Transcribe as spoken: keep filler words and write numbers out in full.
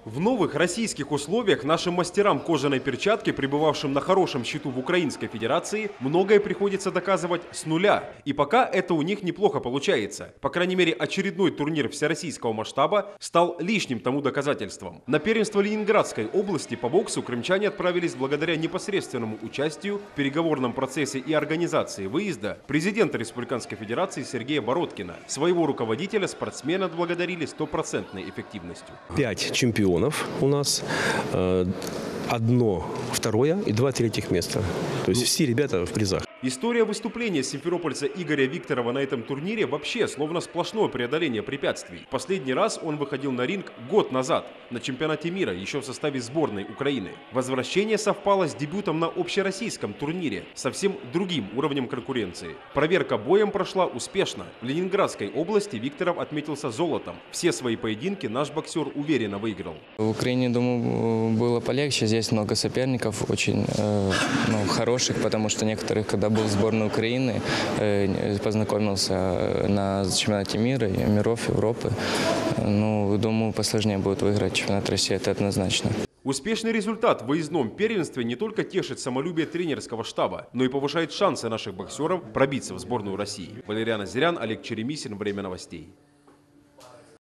В новых российских условиях нашим мастерам кожаной перчатки, пребывавшим на хорошем счету в Украинской Федерации, многое приходится доказывать с нуля. И пока это у них неплохо получается. По крайней мере, очередной турнир всероссийского масштаба стал лишним тому доказательством. На первенство Ленинградской области по боксу крымчане отправились благодаря непосредственному участию в переговорном процессе и организации выезда президента Республиканской Федерации Сергея Бородкина. Своего руководителя спортсмены отблагодарили стопроцентной эффективностью. Пять чемпионов у нас, одно второе и два третьих места. То есть все ребята в призах. История выступления симферопольца Игоря Викторова на этом турнире вообще словно сплошное преодоление препятствий. Последний раз он выходил на ринг год назад, на чемпионате мира, еще в составе сборной Украины. Возвращение совпало с дебютом на общероссийском турнире, совсем другим уровнем конкуренции. Проверка боем прошла успешно. В Ленинградской области Викторов отметился золотом. Все свои поединки наш боксер уверенно выиграл. В Украине, думаю, было полегче. Здесь много соперников, очень э, ну, хороших, потому что некоторых, когда был в сборной Украины, познакомился на чемпионате мира и миров Европы. Ну, думаю, посложнее будет выиграть чемпионат России, это однозначно. Успешный результат в выездном первенстве не только тешит самолюбие тренерского штаба, но и повышает шансы наших боксеров пробиться в сборную России. Валериан Азерян, Олег Черемисин. Время новостей.